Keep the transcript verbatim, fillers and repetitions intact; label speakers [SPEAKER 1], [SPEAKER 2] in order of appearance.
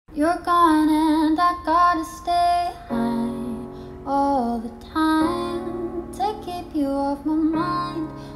[SPEAKER 1] You're gone and I gotta stay high all the time to keep you off my mind.